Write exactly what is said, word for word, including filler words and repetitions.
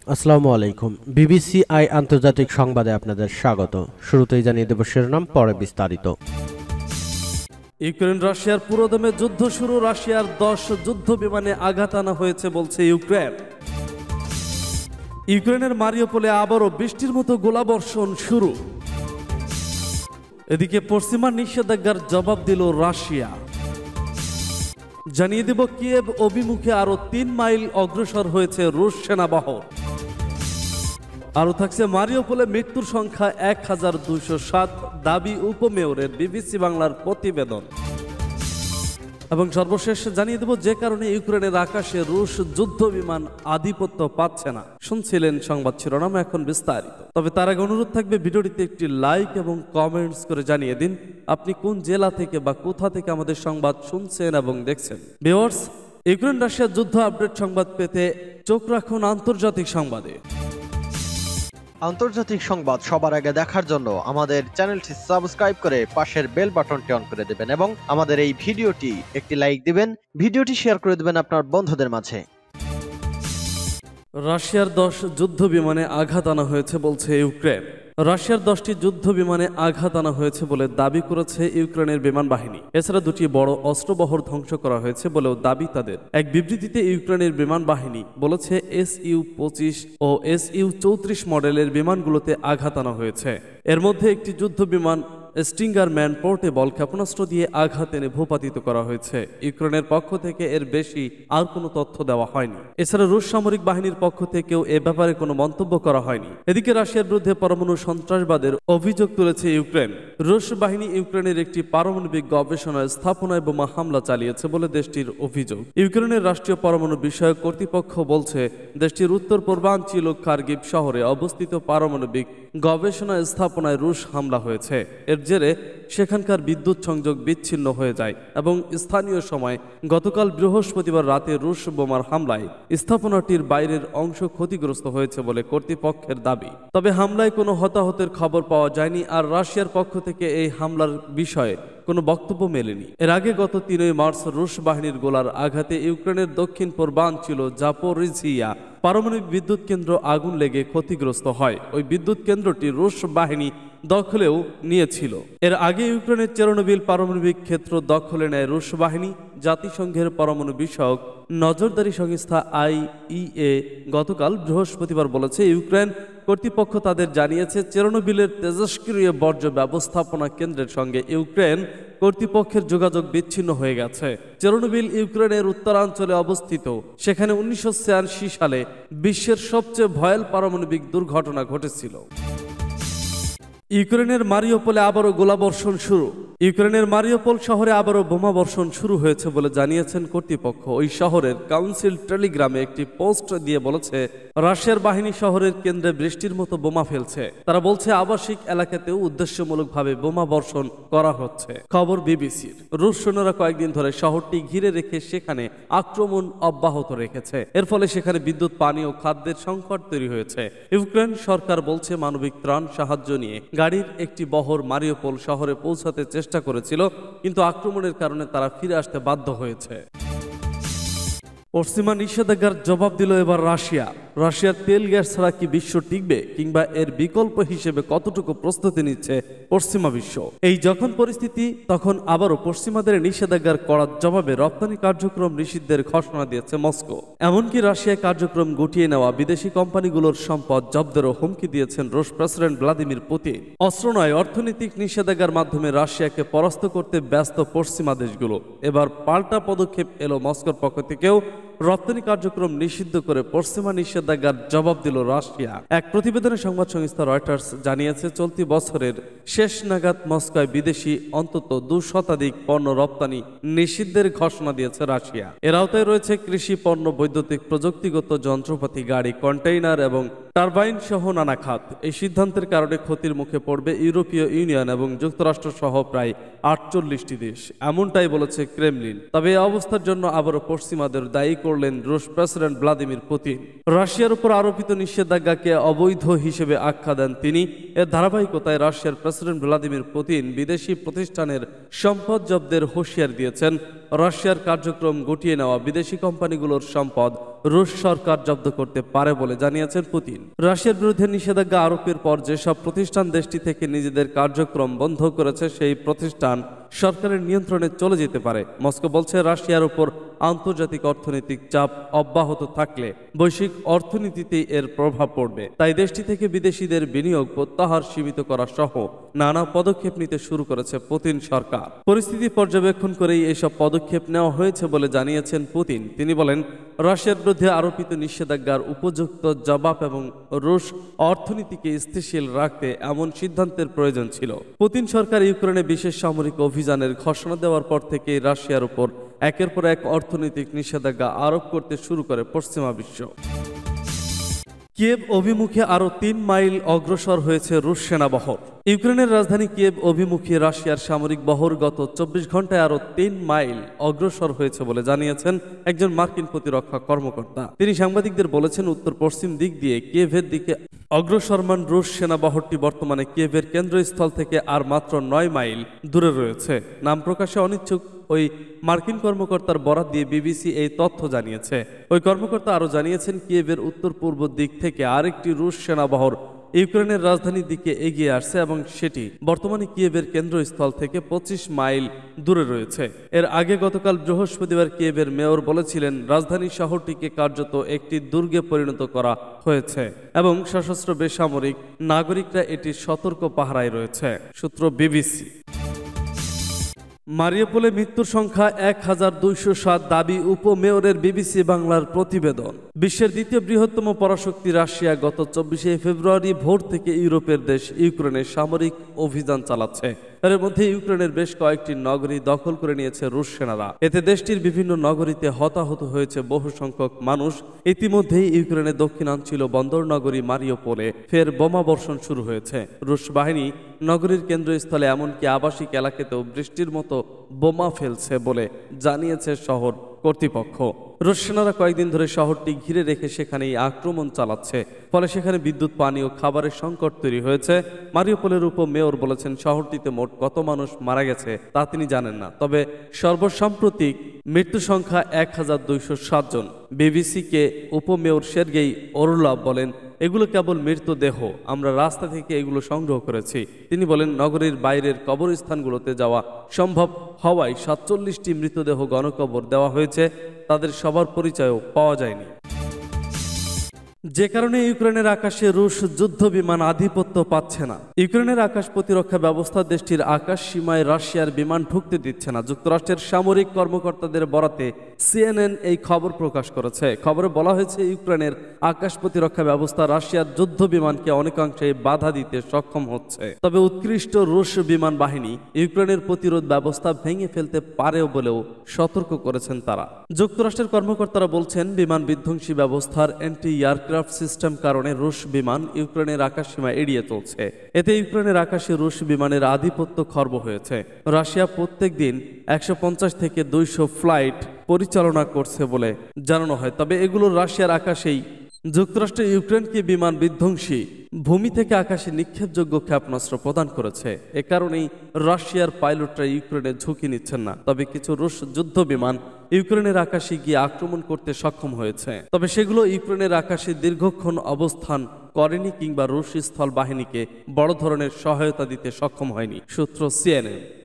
আসসালামু আলাইকুম। BBC I আন্তর্জাতিক সংবাদে আপনাদের স্বাগত। শুরুতেই জানিয়ে দেব শিরোনাম, পরে বিস্তারিত। ইউক্রেন রাশিয়ার পুরোদমে যুদ্ধ শুরু, রাশিয়ার দশ যুদ্ধ বিমানে আঘাত আনা হয়েছে বলছে ইউক্রেন। ইউক্রেনের মারিউপোলে আবারও বৃষ্টির মতো গোলাবর্ষণ শুরু। এদিকে পশ্চিমা নিষেধাজ্ঞার জবাব দিল রাশিয়া। জানিয়ে দেব কিয়েভ অভিমুখে আরো তিন মাইল অগ্রসর হয়েছে রুশ সেনাবহর। আরও থাকছে মারিউপোলে মৃত্যুর সংখ্যা এক হাজার দুইশো সাত, দাবি উপমেয়রের, বিবিসি বাংলার প্রতিবেদন। এবং সর্বশেষ জানিয়ে দেব যে কারণে ইউক্রেনের আকাশে রুশ যুদ্ধ বিমান আধিপত্য পাচ্ছে না। শুনছিলেন সংবাদ শিরোনাম, এখন বিস্তারিত। তবে তার আগে অনুরোধ থাকবে ভিডিওটিতে একটি লাইক এবং কমেন্টস করে জানিয়ে দিন আপনি কোন জেলা থেকে বা কোথা থেকে আমাদের সংবাদ শুনছেন এবং দেখছেন। ভিউয়ার্স, ইউক্রেন রাশিয়ার যুদ্ধ আপডেট সংবাদ পেতে চোখ রাখুন আন্তর্জাতিক সংবাদে। আন্তর্জাতিক সংবাদ সবার আগে দেখার জন্য আমাদের চ্যানেলটি সাবস্ক্রাইব করে পাশের বেল বাটনটি অন করে দেবেন এবং আমাদের এই ভিডিওটি একটি লাইক দিবেন, ভিডিওটি শেয়ার করে দেবেন আপনার বন্ধুদের মাঝে। রাশিয়ার দশ যুদ্ধ বিমানে আঘাত আনা হয়েছে বলছে ইউক্রেন। রাশিয়ার দশটি যুদ্ধ বিমানে আঘাত আনা হয়েছে বলে দাবি করেছে ইউক্রেনের বিমান বাহিনী। এছাড়া দুটি বড় অস্ত্রবহর ধ্বংস করা হয়েছে বলেও দাবি তাদের। এক বিবৃতিতে ইউক্রেনের বিমান বাহিনী বলেছে এস ইউ পঁচিশ ও এস ইউ চৌত্রিশ মডেলের বিমানগুলোতে আঘাত আনা হয়েছে। এর মধ্যে একটি যুদ্ধ বিমান স্টিঙ্গার ম্যান পোর্টেবল ক্ষেপণাস্ত্র দিয়ে আঘাত এনে ভূপাতিত করা হয়েছে। ইউক্রেনের পক্ষ থেকে এর বেশি আর কোনো তথ্য দেওয়া হয়নি। এছাড়া রুশ সামরিক বাহিনীর পক্ষ থেকেও এ ব্যাপারে কোনো মন্তব্য করা হয়নি। এদিকে রাশিয়ার বিরুদ্ধে পরমাণু সন্ত্রাসবাদের অভিযোগ তুলেছে ইউক্রেন। রুশ বাহিনী ইউক্রেনের একটি পারমাণবিক গবেষণা স্থাপনায় বোমা হামলা চালিয়েছে বলে দেশটির অভিযোগ। ইউক্রেনের রাষ্ট্রীয় পরমাণু বিষয়ক কর্তৃপক্ষ বলছে দেশটির উত্তর পূর্বাঞ্চল খার্কিভ শহরে অবস্থিত পারমাণবিক গবেষণা স্থাপনায় রুশ হামলা হয়েছে। এর জেরে সেখানকার বিদ্যুৎ সংযোগ বিচ্ছিন্ন হয়ে যায় এবং স্থানীয় সময় গতকাল বৃহস্পতিবার রাতে রুশ বোমার হামলায় স্থাপনাটির বাইরের অংশ ক্ষতিগ্রস্ত হয়েছে বলে কর্তৃপক্ষের দাবি। তবে হামলায় কোনো হতাহতের খবর পাওয়া যায়নি আর রাশিয়ার পক্ষ থেকে এই হামলার বিষয়ে কোনো বক্তব্য মেলেনি। এর আগে গত তিনই মার্চ রুশ বাহিনীর গোলার আঘাতে ইউক্রেনের দক্ষিণ পূর্বাঞ্চল জাপোরিজিয়া পারমাণবিক বিদ্যুৎ কেন্দ্র আগুন লেগে ক্ষতিগ্রস্ত হয়। ওই বিদ্যুৎ কেন্দ্রটি রুশ বাহিনী দখলেও নিয়েছিল। এর আগে ইউক্রেনের চেরনোবিল পারমাণবিক ক্ষেত্র দখলে নেয় রুশ বাহিনী। জাতিসংঘের পরমাণু বিষয়ক নজরদারি সংস্থা আই ই এ গতকাল বৃহস্পতিবার বলেছে ইউক্রেন কর্তৃপক্ষ তাদের জানিয়েছে চেরনোবিলের তেজস্ক্রিয় বর্জ্য ব্যবস্থাপনা কেন্দ্রের সঙ্গে ইউক্রেন কর্তৃপক্ষের যোগাযোগ বিচ্ছিন্ন হয়ে গেছে। চেরনোবিল ইউক্রেনের উত্তরাঞ্চলে অবস্থিত। সেখানে উনিশশো ছিয়াশি সালে বিশ্বের সবচেয়ে ভয়াল পারমাণবিক দুর্ঘটনা ঘটেছিল। ইউক্রেনের মারিউপোলে আবারও গোলাবর্ষণ শুরু। ইউক্রেনের মারিউপোল শহরে আবারও বোমা বর্ষণ শুরু হয়েছে বলে জানিয়েছেন কর্তৃপক্ষ। ওই শহরের কাউন্সিল টেলিগ্রামে একটি পোস্ট দিয়ে বলেছে রাশিয়ার বাহিনী শহরের কেন্দ্রে বৃষ্টির মতো বোমা ফেলছে। তারা বলছে আবাসিক এলাকাতেও উদ্দেশ্যমূলকভাবে বোমা বর্ষণ করা হচ্ছে। খবর বিবিসির। রুশ সৈন্যরা কয়েকদিন ধরে শহরটি ঘিরে রেখে সেখানে আক্রমণ অব্যাহত রেখেছে। এর ফলে সেখানে বিদ্যুৎ, পানি ও খাদ্যের সংকট তৈরি হয়েছে। ইউক্রেন সরকার বলছে মানবিক ত্রাণ সাহায্য নিয়ে গাড়ির একটি বহর মারিউপোল শহরে পৌঁছাতে চেষ্টা করেছিল, কিন্তু আক্রমণের কারণে তারা ফিরে আসতে বাধ্য হয়েছে। পশ্চিমা নিষেধাজ্ঞার জবাব দিল এবার রাশিয়া। রাশিয়ার তেল গ্যাস ছাড়া কি বিশ্ব টিকবে, কিংবা এর বিকল্প হিসেবে কতটুকু প্রস্তুতি নিচ্ছে পশ্চিমা বিশ্ব? এই যখন পরিস্থিতি, তখন আবারও পশ্চিমাদের নিষেধাজ্ঞার কড়া জবাবে রপ্তানি কার্যক্রম নিষিদ্ধের ঘোষণা দিয়েছে মস্কো। এমনকি রাশিয়ায় কার্যক্রম গুটিয়ে নেওয়া বিদেশি কোম্পানিগুলোর সম্পদ জব্দেরও হুমকি দিয়েছেন রুশ প্রেসিডেন্ট ভ্লাদিমির পুতিন। অস্ত্র নয়, অর্থনৈতিক নিষেধাজ্ঞার মাধ্যমে রাশিয়াকে পরাস্ত করতে ব্যস্ত পশ্চিমা দেশগুলো। এবার পাল্টা পদক্ষেপ এলো মস্কোর পক্ষ থেকেও। রপ্তানি কার্যক্রম নিষিদ্ধ করে পশ্চিমা নিষেধাজ্ঞার জবাব দিল রাশিয়া। এক প্রতিবেদনে সংবাদ সংস্থা রয়টার্স জানিয়েছে চলতি বছরের শেষ নাগাদ মস্কোয় বিদেশি অন্তত দু শতাধিক পণ্য রপ্তানি নিষিদ্ধের ঘোষণা দিয়েছে রাশিয়া। এর আওতায় রয়েছে কৃষি পণ্য, বৈদ্যুতিক প্রযুক্তিগত যন্ত্রপাতি, গাড়ি, কন্টেইনার এবং টারবাইন সহ নানা খাত। এই সিদ্ধান্তের কারণে ক্ষতির মুখে পড়বে ইউরোপীয় ইউনিয়ন এবং যুক্তরাষ্ট্র সহ প্রায় আটচল্লিশটি দেশ, এমনটাই বলেছে ক্রেমলিন। তবে এই অবস্থার জন্য আবারও পশ্চিমাদের দায়ী করলেন রুশ প্রেসিডেন্ট ভ্লাদিমির পুতিন। রাশিয়ার উপর আরোপিত নিষেধাজ্ঞাকে অবৈধ হিসেবে আখ্যা দেন তিনি। এর ধারাবাহিকতায় রাশিয়ার প্রেসিডেন্ট ভ্লাদিমির পুতিন বিদেশি প্রতিষ্ঠানের সম্পদ জব্দের হুঁশিয়ার দিয়েছেন। রাশিয়ার কার্যক্রম গুটিয়ে নেওয়া বিদেশি কোম্পানিগুলোর সম্পদ রুশ সরকার জব্দ করতে পারে বলে জানিয়েছেন পুতিন। রাশিয়ার বিরুদ্ধে নিষেধাজ্ঞা আরোপের পর যেসব প্রতিষ্ঠান দেশটি থেকে নিজেদের কার্যক্রম বন্ধ করেছে সেই প্রতিষ্ঠান সরকারের নিয়ন্ত্রণে চলে যেতে পারে। মস্কো বলছে রাশিয়ার উপর আন্তর্জাতিক অর্থনৈতিক চাপ অব্যাহত থাকলে বৈশ্বিক অর্থনীতিতে এর প্রভাব পড়বে, তাই দেশটি থেকে বিদেশিদের বিনিয়োগ প্রত্যাহার সীমিত করা সহ নানা পদক্ষেপ নিতে শুরু করেছে পুতিন সরকার। পরিস্থিতি পর্যবেক্ষণ করেই এসব পদক্ষেপ নেওয়া হয়েছে বলে জানিয়েছেন পুতিন। তিনি বলেন, রাশিয়ার বিরুদ্ধে আরোপিত নিষেধাজ্ঞার উপযুক্ত জবাব এবং রুশ অর্থনীতিকে স্থিতিশীল রাখতে এমন সিদ্ধান্তের প্রয়োজন ছিল। পুতিন সরকার ইউক্রেনে বিশেষ সামরিক অভিযানের ঘোষণা দেওয়ার পর থেকেই রাশিয়ার উপর একের পর এক অর্থনৈতিক নিষেধাজ্ঞা আরোপ করতে শুরু করে পশ্চিমা বিশ্ব। কিয়েভ অভিমুখে আরও তিন মাইল অগ্রসর হয়েছে রুশ সেনাবহর। ইউক্রেনের রাজধানী কিয়েভ অভিমুখী রাশিয়ার সামরিক বহর গত চব্বিশ ঘন্টায় আরও তিন মাইল অগ্রসর হয়েছে বলে জানিয়েছেন একজন মার্কিন প্রতিরক্ষা কর্মকর্তা। তিনি সাংবাদিকদের বলেছেন, উত্তর পশ্চিম দিক দিয়ে কিয়েভের দিকে অগ্রসরমান রুশ সেনাবহরটি বর্তমানে কিয়েভের কেন্দ্রস্থল থেকে আর মাত্র নয় মাইল দূরে রয়েছে। নাম প্রকাশে অনিচ্ছুক ওই মার্কিন কর্মকর্তার বরাত দিয়ে বিবিসি এই তথ্য জানিয়েছে। ওই কর্মকর্তা আরও জানিয়েছেন, কিয়েভের উত্তর পূর্ব দিক থেকে আরেকটি রুশ সেনাবহর ইউক্রেনের রাজধানীর দিকে এগিয়ে আসছে এবং সেটি বর্তমানে কিয়েভের কেন্দ্রস্থল থেকে পঁচিশ মাইল দূরে রয়েছে। এর আগে গতকাল বৃহস্পতিবার কিয়েভের মেয়র বলেছিলেন, রাজধানী শহরটিকে কার্যত একটি দুর্গে পরিণত করা হয়েছে এবং সশস্ত্র বেসামরিক নাগরিকরা এটির সতর্ক পাহারায় রয়েছে। সূত্র বিবিসি। মারিউপোলে মৃত্যুর সংখ্যা এক হাজার দুইশো সাত দাবি উপমেয়রের। বিবিসি বাংলার প্রতিবেদন। বিশ্বের দ্বিতীয় বৃহত্তম পরাশক্তি রাশিয়া গত চব্বিশে ফেব্রুয়ারি ভোর থেকে ইউরোপের দেশ ইউক্রেনে সামরিক অভিযান চালাচ্ছে। এর মধ্যে ইউক্রেনের বেশ কয়েকটি নগরী দখল করে নিয়েছে রুশ সেনারা। এতে দেশটির বিভিন্ন নগরীতে হতাহত হয়েছে বহু সংখ্যক মানুষ। ইতিমধ্যেই ইউক্রেনের দক্ষিণাঞ্চল বন্দর নগরী মারিউপোলে ফের বোমা বর্ষণ শুরু হয়েছে। রুশ বাহিনী নগরীর কেন্দ্রস্থলে এমনকি আবাসিক এলাকাতেও বৃষ্টির মতো বোমা ফেলছে বলে জানিয়েছে শহর কর্তৃপক্ষ। রুশ সেনারা কয়েকদিন ধরে শহরটি ঘিরে রেখে সেখানেই আক্রমণ চালাচ্ছে, ফলে সেখানে বিদ্যুৎ, পানি ও খাবারের সংকট তৈরি হয়েছে। মারিউপোলের উপমেয়র বলেছেন, শহরটিতে মোট কত মানুষ মারা গেছে তা তিনি জানেন না, তবে সর্বসাম্প্রতিক মৃত্যু সংখ্যা এক হাজার দুইশো সাত জন। বিবিসিকে উপমেয়র সের্গেই ওরলাভ বলেন, এগুলো কেবল মৃতদেহ, আমরা রাস্তা থেকে এগুলো সংগ্রহ করেছি। তিনি বলেন, নগরীর বাইরের কবরস্থানগুলোতে যাওয়া সম্ভব হওয়ায় সাতচল্লিশটি মৃতদেহ গণকবর দেওয়া হয়েছে, তাদের সবার পরিচয়ও পাওয়া যায়নি। যে কারণে ইউক্রেনের আকাশে রুশ যুদ্ধ বিমান আধিপত্য পাচ্ছে না। ইউক্রেনের আকাশ প্রতিরক্ষা ব্যবস্থা দেশটির আকাশ সীমায় রাশিয়ার বিমান ঢুকতে দিচ্ছে না। যুক্তরাষ্ট্রের সামরিক কর্মকর্তাদের বরাতে সিএনএন এই খবর প্রকাশ করেছে। খবরে বলা হয়েছে, ইউক্রেনের আকাশ প্রতিরক্ষা ব্যবস্থা রাশিয়ার যুদ্ধ বিমানকে অনেকাংশে বাধা দিতে সক্ষম হচ্ছে। তবে উৎকৃষ্ট রুশ বিমান বাহিনী ইউক্রেনের প্রতিরোধ ব্যবস্থা ভেঙে ফেলতে পারেও বলেও সতর্ক করেছেন তারা। যুক্তরাষ্ট্রের কর্মকর্তারা বলছেন, বিমান বিধ্বংসী ব্যবস্থার অ্যান্টি এয়ারক্রাফট সিস্টেম কারণে রুশ বিমান ইউক্রেনের আকাশসীমা এড়িয়ে চলছে। এতে ইউক্রেনের আকাশে রুশ বিমানের আধিপত্য খর্ব হয়েছে। রাশিয়া প্রত্যেক দিন একশো পঞ্চাশ থেকে দুইশো ফ্লাইট পরিচালনা করছে বলে জানানো হয়, তবে এগুলো রাশিয়ার আকাশেই। যুক্তরাষ্ট্র ইউক্রেনকে বিমান বিধ্বংসী ভূমি থেকে আকাশে নিক্ষেপযোগ্য ক্ষেপণাস্ত্র প্রদান করেছে। এ কারণেই রাশিয়ার পাইলটরা ইউক্রেনে ঝুঁকি নিচ্ছেন না। তবে কিছু রুশ যুদ্ধ বিমান ইউক্রেনের আকাশে গিয়ে আক্রমণ করতে সক্ষম হয়েছে, তবে সেগুলো ইউক্রেনের আকাশে দীর্ঘক্ষণ অবস্থান করেনি কিংবা রুশ স্থল বাহিনীকে বড় ধরনের সহায়তা দিতে সক্ষম হয়নি। সূত্র সিএনএন।